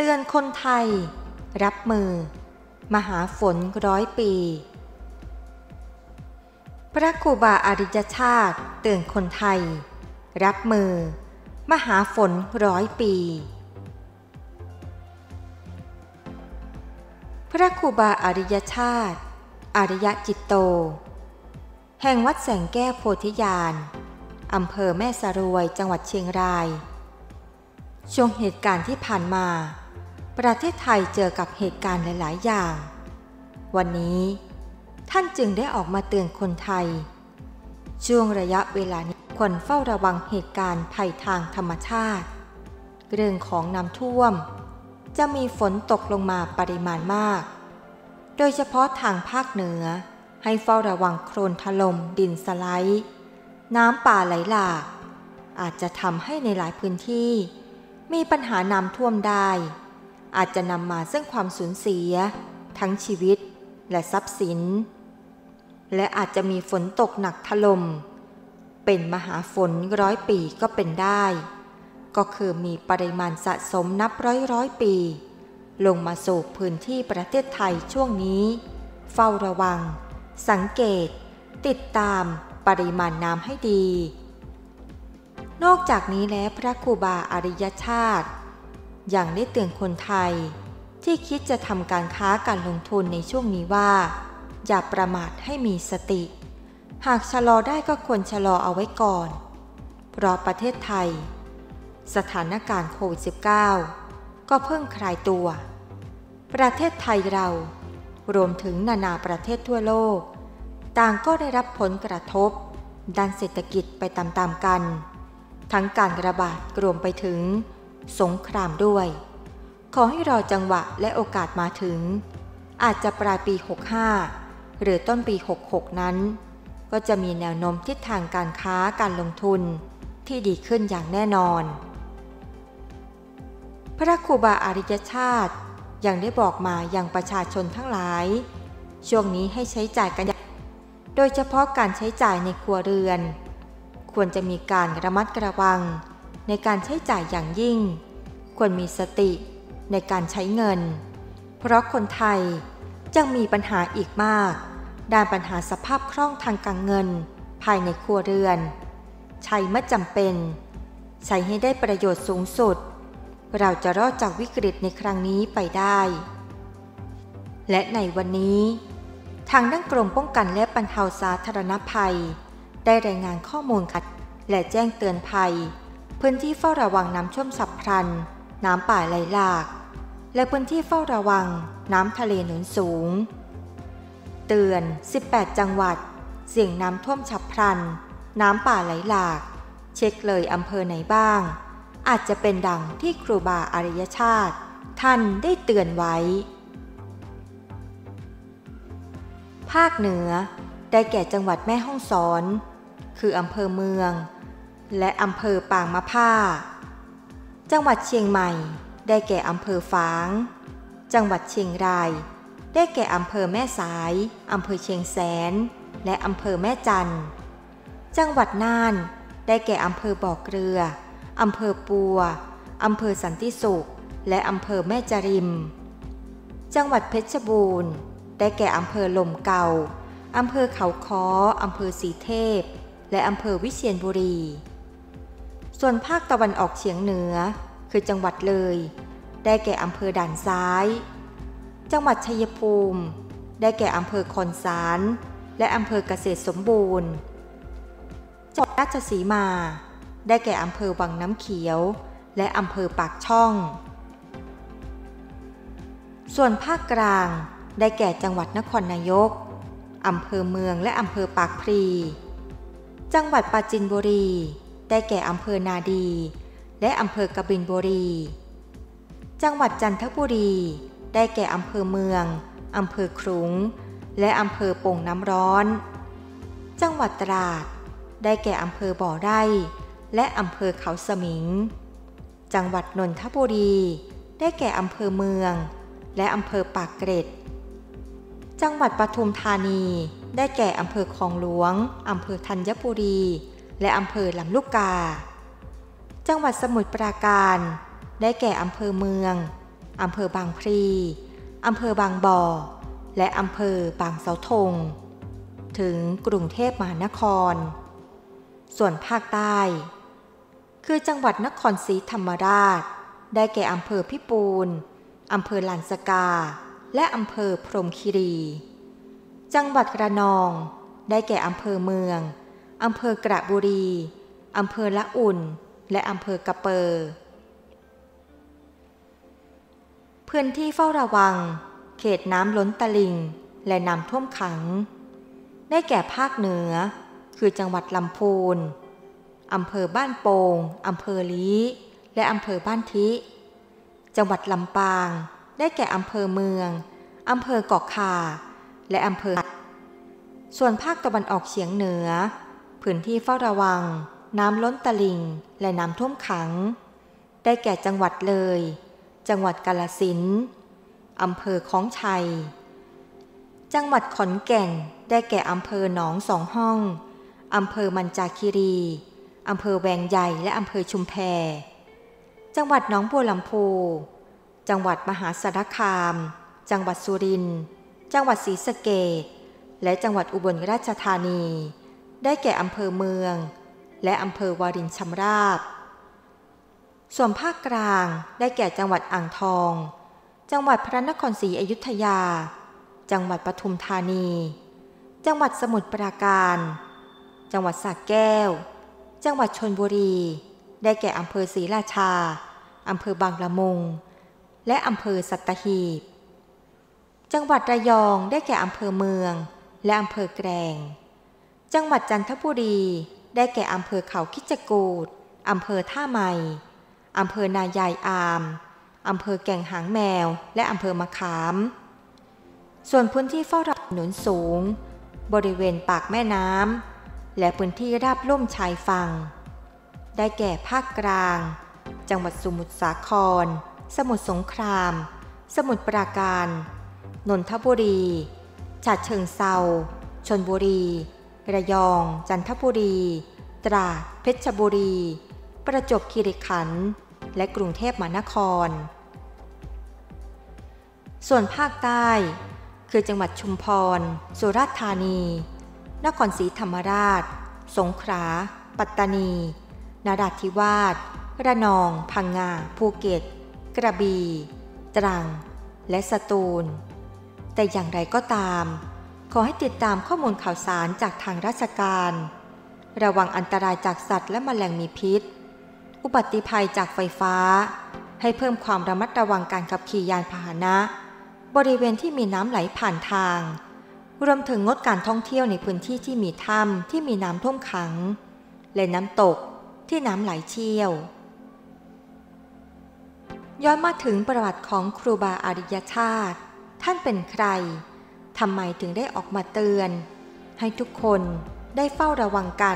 ตือนคนไทยรับมือมหาฝน100 ปีพระครูบาอริยชาติเตือนคนไทยรับมือมหาฝน100 ปีพระครูบาอริยชาติอริยจิตโตแห่งวัดแสงแก้วโพธิญาณอำเภอแม่สรวยจังหวัดเชียงรายช่วงเหตุการณ์ที่ผ่านมาประเทศไทยเจอกับเหตุการณ์หลายๆอย่างวันนี้ท่านจึงได้ออกมาเตือนคนไทยช่วงระยะเวลานี้ควรเฝ้าระวังเหตุการณ์ภัยทางธรรมชาติเรื่องของน้ำท่วมจะมีฝนตกลงมาปริมาณมากโดยเฉพาะทางภาคเหนือให้เฝ้าระวังโคลนถล่มดินสไลด์น้ำป่าไหลหลากอาจจะทำให้ในหลายพื้นที่มีปัญหาน้ำท่วมได้อาจจะนำมาซึ่งความสูญเสียทั้งชีวิตและทรัพย์สินและอาจจะมีฝนตกหนักถล่มเป็นมหาฝน100 ปีก็เป็นได้ก็คือมีปริมาณสะสมนับร้อยปีลงมาสู่พื้นที่ประเทศไทยช่วงนี้เฝ้าระวังสังเกตติดตามปริมาณน้ำให้ดีนอกจากนี้แล้วพระครูบาอริยชาติยังได้เตือนคนไทยที่คิดจะทำการค้าการลงทุนในช่วงนี้ว่าอย่าประมาทให้มีสติหากชะลอได้ก็ควรชะลอเอาไว้ก่อนเพราะประเทศไทยสถานการณ์โควิด -19 ก็เพิ่งคลายตัวประเทศไทยเรารวมถึงนานาประเทศทั่วโลกต่างก็ได้รับผลกระทบด้านเศรษฐกิจไปตามๆกันทั้งการระบาดรวมไปถึงสงครามด้วยขอให้รอจังหวะและโอกาสมาถึงอาจจะปลายปี65หรือต้นปี66นั้นก็จะมีแนวโน้มทิศทางการค้าการลงทุนที่ดีขึ้นอย่างแน่นอนพระครูบาอริยชาติยังได้บอกมายังประชาชนทั้งหลายช่วงนี้ให้ใช้จ่ายกันโดยเฉพาะการใช้จ่ายในครัวเรือนควรจะมีการระมัดระวังในการใช้จ่ายอย่างยิ่งควรมีสติในการใช้เงินเพราะคนไทยยังมีปัญหาอีกมากด้านปัญหาสภาพคล่องทางการเงินภายในครัวเรือนใช้เมื่อจำเป็นใช้ให้ได้ประโยชน์สูงสุดเราจะรอดจากวิกฤตในครั้งนี้ไปได้และในวันนี้ทางด้านกรมป้องกันและบรรเทาสาธารณภัยได้รายงานข้อมูลและแจ้งเตือนภัยพื้นที่เฝ้าระวังน้ำท่วมฉับพลันน้ำป่าไหลหลากและพื้นที่เฝ้าระวังน้ำทะเลหนุนสูงเตือน18 จังหวัดเสี่ยงน้ำท่วมฉับพลันน้ำป่าไหลหลากเช็คเลยอำเภอไหนบ้างอาจจะเป็นดังที่ครูบาอริยชาติท่านได้เตือนไว้ภาคเหนือได้แก่จังหวัดแม่ฮ่องสอนคืออำเภอเมืองและอำเภอปางมะผ้าจังหวัดเชียงใหม่ได้แก่อำเภอฝางจังหวัดเชียงรายได้แก่อำเภอแม่สายอำเภอเชียงแสนและอำเภอแม่จันทร์จังหวัดน่านได้แก่อำเภอบ่อเกลืออำเภอปัวอำเภอสันติสุขและอำเภอแม่จริมจังหวัดเพชรบูรณ์ได้แก่อำเภอลมเก่าอำเภอเขาค้ออำเภอสีเทพและอำเภอวิเชียรบุรีส่วนภาคตะวันออกเฉียงเหนือคือจังหวัดเลยได้แก่อำเภอด่านซ้ายจังหวัดชัยภูมิได้แก่อำเภอคอนสารและอำเภอเกษตรสมบูรณ์จังหวัดราชสีมาได้แก่อำเภอวังน้ำเขียวและอำเภอปากช่องส่วนภาคกลางได้แก่จังหวัดนครนายกอำเภอเมืองและอำเภอปากพลีจังหวัดปราจีนบุรีได้แก่อำเภอนาดีและอำเภอกบินบุรีจังหวัดจันทบุรีได้แก่อำเภอเมืองอำเภอขลุงและอำเภอโป่งน้ำร้อนจังหวัดตราดได้แก่อำเภอบ่อไร่และอำเภอเขาสมิงจังหวัดนนทบุรีได้แก่อำเภอเมืองและอำเภอปากเกร็ดจังหวัดปทุมธานีได้แก่อำเภอคลองหลวงอำเภอธัญบุรีและอำเภอลำลูกกาจังหวัดสมุทรปราการได้แก่อำเภอเมืองอำเภอบางพลีอำเภอบางบ่อและอำเภอบางเสาธงถึงกรุงเทพมหานครส่วนภาคใต้คือจังหวัดนครศรีธรรมราชได้แก่อำเภอพิปูนอำเภอลานสกาและอำเภอพรหมคีรีจังหวัดระนองได้แก่อำเภอเมืองอำเภอกระบุรีอำเภอละอุ่นและอำเภอกะเปอพื้นที่เฝ้าระวังเขตน้ำล้นตลิ่งและน้ำท่วมขังได้แก่ภาคเหนือคือจังหวัดลำพูนอำเภอบ้านโป่งอำเภอลี้และอำเภอบ้านทิจังหวัดลำปางได้แก่อำเภอเมืองอำเภอเกาะข่าและอำเภอส่วนภาคตะวันออกเฉียงเหนือพื้นที่เฝ้าระวังน้ำล้นตลิ่งและน้ำท่วมขังได้แก่จังหวัดเลยจังหวัดกาฬสินธุ์อำเภอคล้องชัยจังหวัดขอนแก่นได้แก่อำเภอหนองสองห้องอำเภอมัญจาคีรีอำเภอแวงใหญ่และอำเภอชุมแพจังหวัดหนองบัวลำพูจังหวัดมหาสารคามจังหวัดสุรินทร์จังหวัดศรีสะเกษและจังหวัดอุบลราชธานีได้แก่อำเภอเมืองและอำเภอวารินชำราบส่วนภาคกลางได้แก่จังหวัดอ่างทองจังหวัดพระนครศรีอยุธยาจังหวัดปทุมธานีจังหวัดสมุทรปราการจังหวัดสระแก้วจังหวัดชลบุรีได้แก่อำเภอศรีราชาอำเภอบางละมุงและอำเภอสัตหีบจังหวัดระยองได้แก่อำเภอเมืองและอำเภอแกลงจังหวัดจันทบุรีได้แก่อำเภอเขาคิชกูฏอำเภอท่าใหม่อำเภอนายายอามอำเภอแก่งหางแมวและอำเภอมะขามส่วนพื้นที่เฝ้าระวังหนุนสูงบริเวณปากแม่น้ำและพื้นที่ราบลุ่มชายฝั่งได้แก่ภาคกลางจังหวัดสมุทรสาครสมุทรสงครามสมุทรปราการนนทบุรีฉะเชิงเทราชลบุรีระยองจันทบุรีตราดเพชรบุรีประจวบคีรีขันธ์และกรุงเทพมหานครส่วนภาคใต้คือจังหวัดชุมพรสุราษฎร์ธานีนครศรีธรรมราชสงขลาปัตตานีนราธิวาสระนองพังงาภูเก็ตกระบี่ตรังและสตูลแต่อย่างไรก็ตามขอให้ติดตามข้อมูลข่าวสารจากทางราชการระวังอันตรายจากสัตว์และแมลงมีพิษอุบัติภัยจากไฟฟ้าให้เพิ่มความระมัดระวังการขับขี่ยานพาหนะบริเวณที่มีน้ำไหลผ่านทางรวมถึงงดการท่องเที่ยวในพื้นที่ที่มีถ้ำที่มีน้ำท่วมขังและน้ำตกที่น้ำไหลเชี่ยวย้อนมาถึงประวัติของครูบาอริยชาติท่านเป็นใครทำไมถึงได้ออกมาเตือนให้ทุกคนได้เฝ้าระวังกัน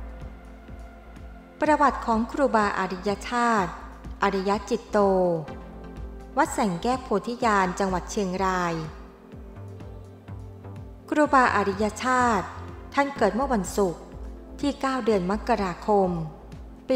ประวัติของครูบาอริยชาติอริยจิตโตวัดแสงแก้วโพธิญาณจังหวัดเชียงรายครูบาอริยชาติท่านเกิดเมื่อวันศุกร์ที่9เดือนมกราคมปี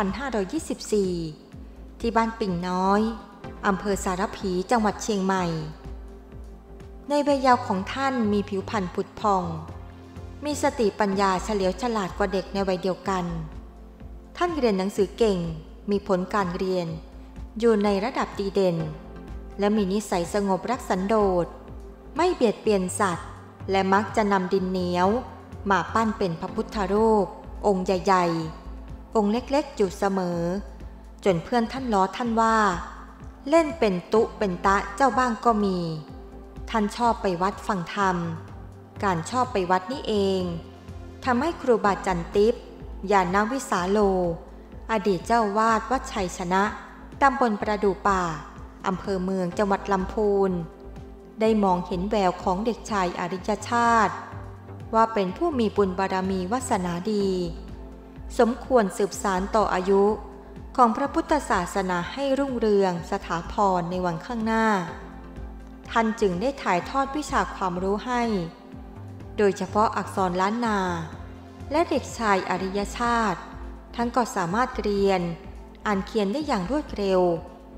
2524ที่บ้านปิ่งน้อยอำเภอสารพีจังหวัดเชียงใหม่ในวัยเยาว์ของท่านมีผิวพรรณผุดพองมีสติปัญญาเฉลียวฉลาดกว่าเด็กในวัยเดียวกันท่านเรียนหนังสือเก่งมีผลการเรียนอยู่ในระดับดีเด่นและมีนิสัยสงบรักสันโดษไม่เบียดเบียนสัตว์และมักจะนำดินเหนียวมาปั้นเป็นพระพุทธรูปองค์ใหญ่ๆองค์เล็กๆอยู่เสมอจนเพื่อนท่านล้อท่านว่าเล่นเป็นตุเป็นตะเจ้าบ้างก็มีท่านชอบไปวัดฟังธรรมการชอบไปวัดนี่เองทำให้ครูบาจันติปญาณวิสาโลอดีตเจ้าวาดวัดชัยชนะตำบลประดู่ป่าอำเภอเมืองจังหวัดลำพูนได้มองเห็นแววของเด็กชายอริยชาติว่าเป็นผู้มีบุญบารมีวาสนาดีสมควรสืบสานต่ออายุของพระพุทธศาสนาให้รุ่งเรืองสถาพรในวันข้างหน้าท่านจึงได้ถ่ายทอดวิชาความรู้ให้โดยเฉพาะอักษรล้านนาและเด็กชายอริยชาติท่านก็สามารถเรียนอ่านเขียนได้อย่างรวดเร็ว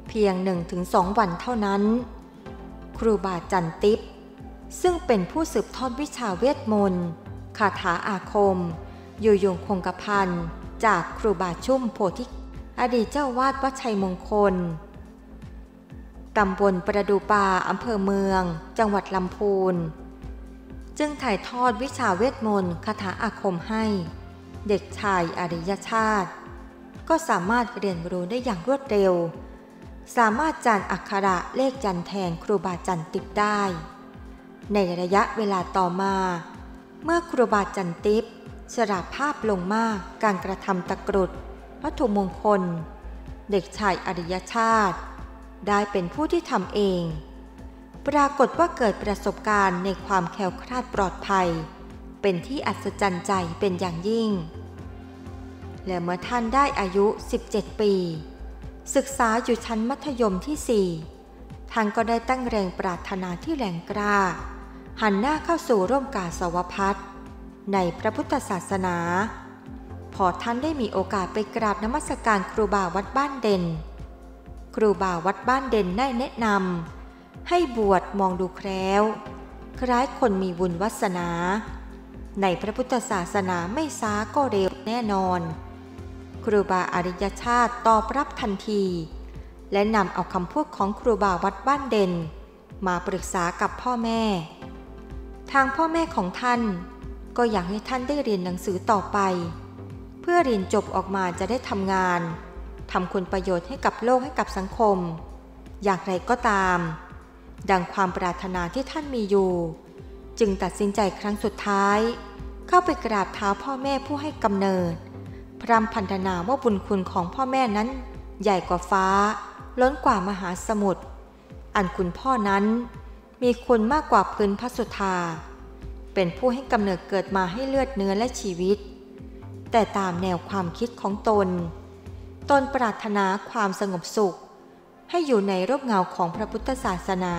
เพียง 1-2 วันเท่านั้นครูบาจันติ๊บซึ่งเป็นผู้สืบทอดวิชาเวทมนต์คาถาอาคมอยู่ยงคงกระพันจากครูบาชุ่มโพธิอดีตเจ้าวาดวัดชัยมงคลตำบลประดูป่าอำเภอเมืองจังหวัดลำพูนจึงถ่ายทอดวิชาเวทมนต์คาถาอาคมให้เด็กชายอริยชาติก็สามารถเรียนรู้ได้อย่างรวดเร็วสามารถจานอักขระเลขยันต์แทนครูบาจันติ๊บได้ในระยะเวลาต่อมาเมื่อครูบาจันติ๊บชราภาพลงมากการกระทำตะกรุดวัตถุมงคลเด็กชายอริยชาติได้เป็นผู้ที่ทำเองปรากฏว่าเกิดประสบการณ์ในความแคล้วคลาดปลอดภัยเป็นที่อัศจรรย์ใจเป็นอย่างยิ่งและเมื่อท่านได้อายุ17 ปีศึกษาอยู่ชั้นมัธยมที่4ท่านก็ได้ตั้งแรงปรารถนาที่แรงกล้าหันหน้าเข้าสู่ร่มกาสาวพัสในพระพุทธศาสนาพอท่านได้มีโอกาสไปกราบนมัสการครูบาวัดบ้านเด่นครูบาวัดบ้านเด่นได้แนะนำให้บวชมองดูแคล้วคล้ายคนมีบุญวาสนาในพระพุทธศาสนาไม่ช้าก็เร็วแน่นอนครูบาอริยชาติตอบรับทันทีและนำเอาคำพูดของครูบาวัดบ้านเด่นมาปรึกษากับพ่อแม่ทางพ่อแม่ของท่านก็อยากให้ท่านได้เรียนหนังสือต่อไปเพื่อเรียนจบออกมาจะได้ทำงานทำคุณประโยชน์ให้กับโลกให้กับสังคมอย่างไรก็ตามดังความปรารถนาที่ท่านมีอยู่จึงตัดสินใจครั้งสุดท้ายเข้าไปกราบเท้าพ่อแม่ผู้ให้กำเนิดพร่ำพรรณนาว่าบุญคุณของพ่อแม่นั้นใหญ่กว่าฟ้าล้นกว่ามหาสมุทรอันคุณพ่อนั้นมีคุณมากกว่าพื้นพระสุธาเป็นผู้ให้กำเนิดเกิดมาให้เลือดเนื้อและชีวิตแต่ตามแนวความคิดของตนปรารถนาความสงบสุขให้อยู่ในร่มเงาของพระพุทธศาสนา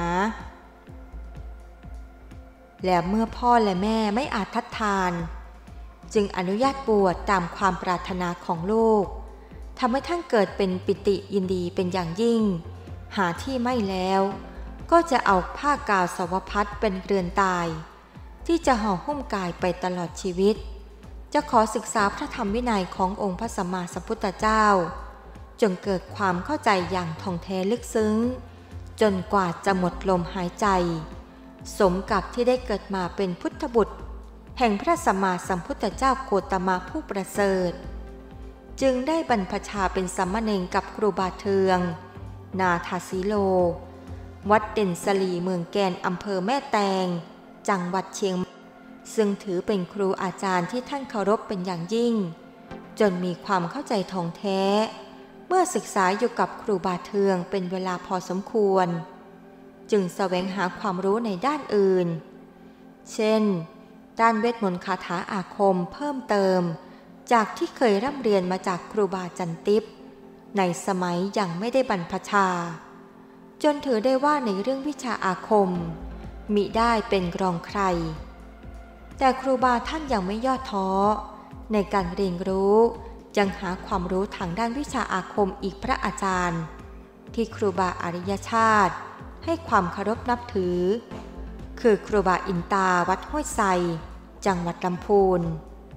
และเมื่อพ่อและแม่ไม่อาจทัดทานจึงอนุญาตบวชตามความปรารถนาของลูกทำให้ท่านเกิดเป็นปิติยินดีเป็นอย่างยิ่งหาที่ไม่แล้วก็จะเอาผ้ากาวสาวพัสเป็นเรือนตายที่จะห่อหุ้มกายไปตลอดชีวิตจะขอศึกษาพระธรรมวินัยขององค์พระสัมมาสัมพุทธเจ้าจนเกิดความเข้าใจอย่างท่องแท้ลึกซึ้งจนกว่าจะหมดลมหายใจสมกับที่ได้เกิดมาเป็นพุทธบุตรแห่งพระสัมมาสัมพุทธเจ้าโคตมะผู้ประเสริฐจึงได้บรรพชาเป็นสามเณรกับครูบาเทืองนาถาสีโลวัดเด่นสลีเมืองแกนอำเภอแม่แตงจังหวัดเชียงใหม่ซึ่งถือเป็นครูอาจารย์ที่ท่านเคารพเป็นอย่างยิ่งจนมีความเข้าใจท่องแท้เมื่อศึกษาอยู่กับครูบาเทืองเป็นเวลาพอสมควรจึงแสวงหาความรู้ในด้านอื่นเช่นด้านเวทมนต์คาถาอาคมเพิ่มเติมจากที่เคยร่ำเรียนมาจากครูบาจันติ๊บในสมัยยังไม่ได้บรรพชาจนถือได้ว่าในเรื่องวิชาอาคมมิได้เป็นรองใครแต่ครูบาท่านยังไม่ย่อท้อในการเรียนรู้ยังหาความรู้ทางด้านวิชาอาคมอีกพระอาจารย์ที่ครูบาอริยชาติให้ความเคารพนับถือคือครูบาอินตาวัดห้วยไซจังหวัดลำพูน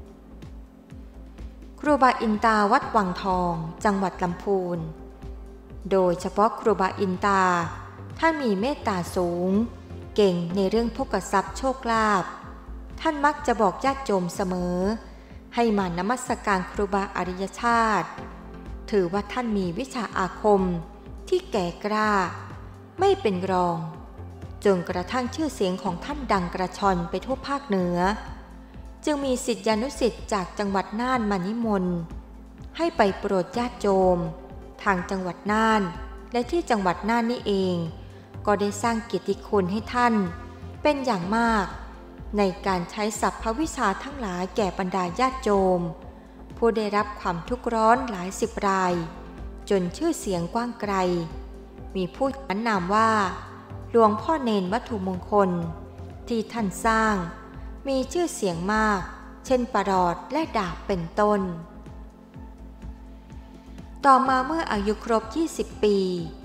ครูบาอินตาวัดวังทองจังหวัดลำพูนโดยเฉพาะครูบาอินตาท่านมีเมตตาสูงเก่งในเรื่องโภคทรัพย์โชคลาภท่านมักจะบอกญาติโยมเสมอให้มานมัสการครูบาอริยชาติถือว่าท่านมีวิชาอาคมที่แก่กล้าไม่เป็นรองจนกระทั่งชื่อเสียงของท่านดังกระชอนไปทั่วภาคเหนือจึงมีศิษยานุศิษย์จากจังหวัดน่านมานิมนต์ให้ไปโปรดญาติโยมทางจังหวัดน่านและที่จังหวัดน่านนี่เองก็ได้สร้างเกียรติคุณให้ท่านเป็นอย่างมากในการใช้ศัพท์วิชาทั้งหลายแก่บรรดาญาติโยมผู้ได้รับความทุกข์ร้อนหลายสิบรายจนชื่อเสียงกว้างไกลมีผู้ขนานนามว่าหลวงพ่อเนรวัตถุมงคลที่ท่านสร้างมีชื่อเสียงมากเช่นประหลอดและดาบเป็นต้นต่อมาเมื่ออายุครบ20 ปี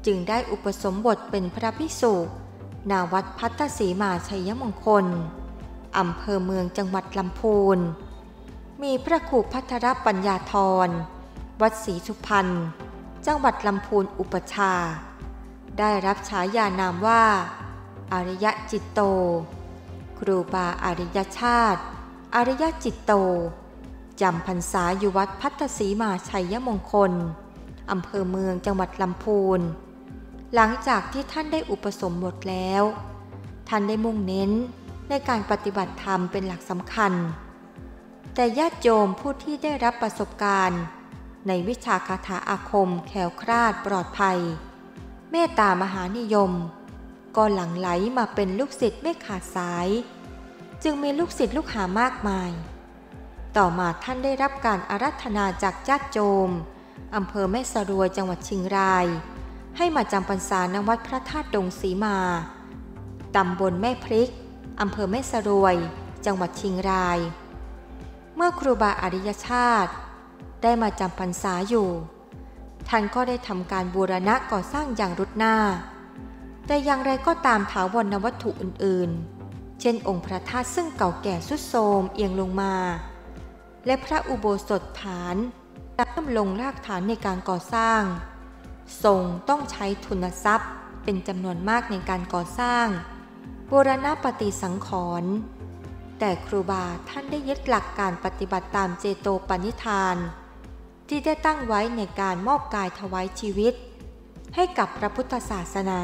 จึงได้อุปสมบทเป็นพระภิกษุณวัดพัทธสีมาชัยมงคลอำเภอเมืองจังหวัดลำพูนมีพระครูภัทรปัญญาธรวัดศรีสุพรรณจังหวัดลำพูนอุปชฌาย์ได้รับฉายานามว่าอริยจิตโตครูบาอริยชาติอริยจิตโตจำพรรษาอยู่วัดพัทธสีมาชัยมงคลอำเภอเมืองจังหวัดลำพูนหลังจากที่ท่านได้อุปสมบทแล้วท่านได้มุ่งเน้นในการปฏิบัติธรรมเป็นหลักสำคัญแต่ญาติโยมผู้ที่ได้รับประสบการณ์ในวิชาคาถาอาคมแคล้วคลาดปลอดภัยเมตตามหานิยมก็หลั่งไหลมาเป็นลูกศิษย์ไม่ขาดสายจึงมีลูกศิษย์ลูกหามากมายต่อมาท่านได้รับการอาราธนาจากญาติโยมอำเภอแม่สรวยจังหวัดเชียงรายให้มาจำพรรษาณวัดพระธาตุดงสีมาตำบลแม่พริกอำเภอแม่สรวยจังหวัดเชียงรายเมื่อครูบาอริยชาติได้มาจำพรรษาอยู่ท่านก็ได้ทำการบูรณะก่อสร้างอย่างรุดหน้าแต่อย่างไรก็ตามถาวรวัตถุอื่นๆเช่นองค์พระธาตุซึ่งเก่าแก่ทรุดโทรมเอียงลงมาและพระอุโบสถฐานเริ่มลงรากฐานในการก่อสร้างทรงต้องใช้ทุนทรัพย์เป็นจำนวนมากในการก่อสร้างบูรณปฏิสังขรณ์แต่ครูบาท่านได้ยึดหลักการปฏิบัติตามเจโตปณิธานที่ได้ตั้งไว้ในการมอบกายถวายชีวิตให้กับพระพุทธศาสนา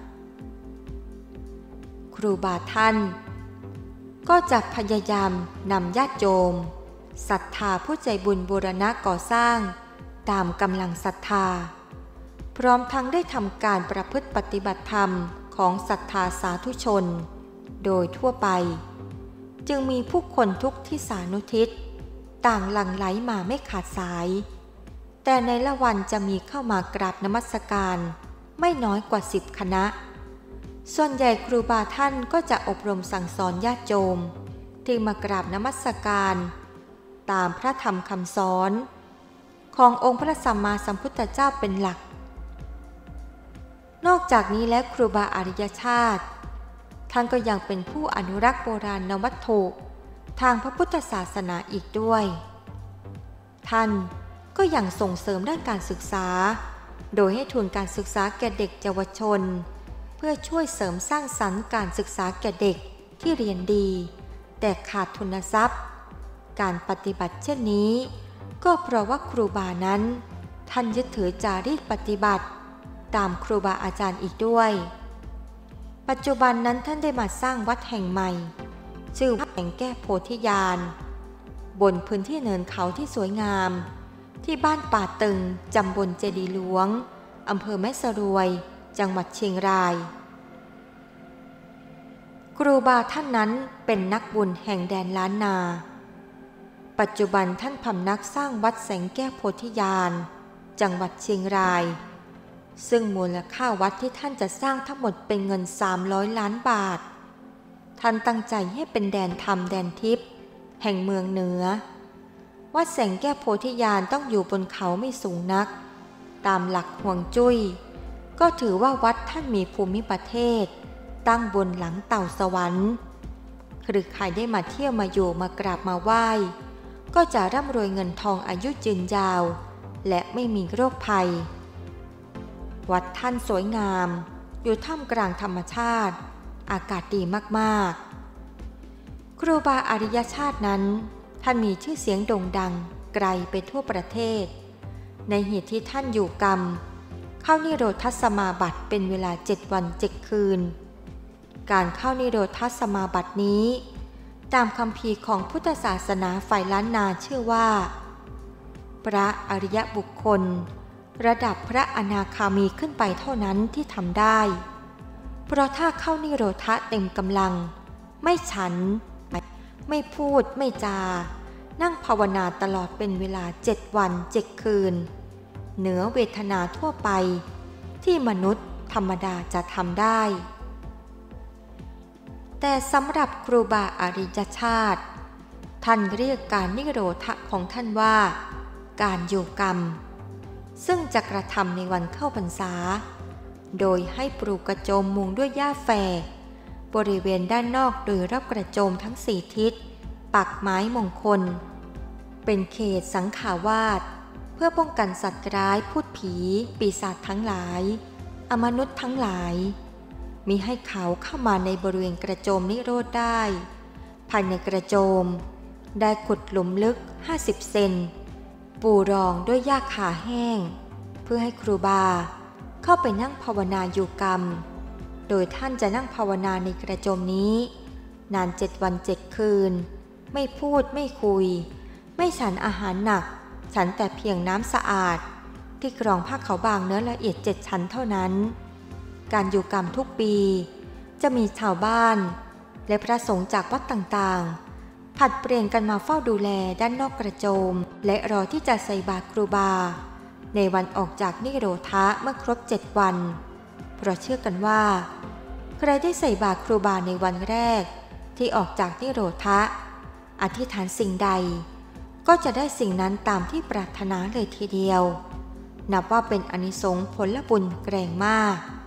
ครูบาท่านก็จะพยายามนำญาติโยมศรัทธาผู้ใจบุญบูรณะก่อสร้างตามกำลังศรัทธาพร้อมทั้งได้ทำการประพฤติปฏิบัติธรรมของศรัทธาสาธุชนโดยทั่วไปจึงมีผู้คนทุกทิศานุทิศต่างหลั่งไหลมาไม่ขาดสายแต่ในละวันจะมีเข้ามากราบนมัสการไม่น้อยกว่า10 คณะส่วนใหญ่ครูบาท่านก็จะอบรมสั่งสอนญาติโยมที่มากราบนมัสการตามพระธรรมคำสอนขององค์พระสัมมาสัมพุทธเจ้าเป็นหลักนอกจากนี้แล้วครูบาอริยชาติท่านก็ยังเป็นผู้อนุรักษ์โบราณวัตถุทางพระพุทธศาสนาอีกด้วยท่านก็ยังส่งเสริมด้านการศึกษาโดยให้ทุนการศึกษาแก่เด็กเยาวชนเพื่อช่วยเสริมสร้างสรรค์การศึกษาแก่เด็กที่เรียนดีแต่ขาดทุนทรัพย์การปฏิบัติเช่นนี้ก็เพราะว่าครูบานั้นท่านยึดถือจารีตปฏิบัติตามครูบาอาจารย์อีกด้วยปัจจุบันนั้นท่านได้มาสร้างวัดแห่งใหม่ชื่อวัดแห่งแก้โพธิญาณบนพื้นที่เนินเขาที่สวยงามที่บ้านป่าตึงตำบลเจดีย์หลวงอำเภอแม่สรวยจังหวัดเชียงรายครูบาท่านนั้นเป็นนักบุญแห่งแดนล้านนาปัจจุบันท่านพำนักสร้างวัดแสงแก้วโพธิญาณจังหวัดเชียงรายซึ่งมูลค่าวัดที่ท่านจะสร้างทั้งหมดเป็นเงิน300 ล้านบาทท่านตั้งใจให้เป็นแดนธรรมแดนทิพย์แห่งเมืองเหนือวัดแสงแก้วโพธิญาณต้องอยู่บนเขาไม่สูงนักตามหลักฮวงจุ้ยก็ถือว่าวัดท่านมีภูมิประเทศตั้งบนหลังเต่าสวรรค์หรือใครได้มาเที่ยวมาอยู่มากราบมาไหว้ก็จะร่ำรวยเงินทองอายุยืนยาวและไม่มีโรคภัยวัดท่านสวยงามอยู่ท่ามกลางธรรมชาติอากาศดีมากๆครูบาอริยชาตินั้นท่านมีชื่อเสียงโด่งดังไกลไปทั่วประเทศในเหตุที่ท่านอยู่กรรมเข้านิโรธสมาบัติเป็นเวลา7 วัน 7 คืนการเข้านิโรธสมาบัตินี้ตามคัมภีร์ของพุทธศาสนาฝ่ายล้านนาชื่อว่าพระอริยบุคคลระดับพระอนาคามีขึ้นไปเท่านั้นที่ทำได้เพราะถ้าเข้านิโรธเต็มกำลังไม่ฉันไม่พูดไม่จานั่งภาวนาตลอดเป็นเวลา7 วัน 7 คืนเหนือเวทนาทั่วไปที่มนุษย์ธรรมดาจะทำได้แต่สำหรับครูบาอริยชาติท่านเรียกการนิโรธของท่านว่าการอยู่กรรมซึ่งจะกระทำในวันเข้าพรรษาโดยให้ปลูกกระโจมมุงด้วยหญ้าแฝกบริเวณด้านนอกโดยรอบกระโจมทั้ง4ทิศปักไม้มงคลเป็นเขตสังฆาวาสเพื่อป้องกันสัตว์ร้ายพูดผีปีศาจทั้งหลายอมนุษย์ทั้งหลายมิให้เขาเข้ามาในบริเวณกระโจมนิโรธได้ภายในกระโจมได้ขุดหลุมลึก50 เซนปูรองด้วยหญ้าขาแห้งเพื่อให้ครูบาเข้าไปนั่งภาวนาอยู่กรรมโดยท่านจะนั่งภาวนาในกระโจมนี้นาน7 วัน 7 คืนไม่พูดไม่คุยไม่ฉันอาหารหนักฉันแต่เพียงน้ำสะอาดที่กรองผ้าขาวบางเนื้อละเอียด7 ชั้นเท่านั้นการอยู่กรรมทุกปีจะมีชาวบ้านและพระสงฆ์จากวัดต่างๆผลัดเปลี่ยนกันมาเฝ้าดูแลด้านนอกกระโจมและรอที่จะใส่บาตรครูบาในวันออกจากนิโรธะเมื่อครบ7 วันเพราะเชื่อกันว่าใครได้ใส่บาตรครูบาในวันแรกที่ออกจากนิโรธะอธิษฐานสิ่งใดก็จะได้สิ่งนั้นตามที่ปรารถนาเลยทีเดียวนับว่าเป็นอานิสงส์ผลบุญแรงมาก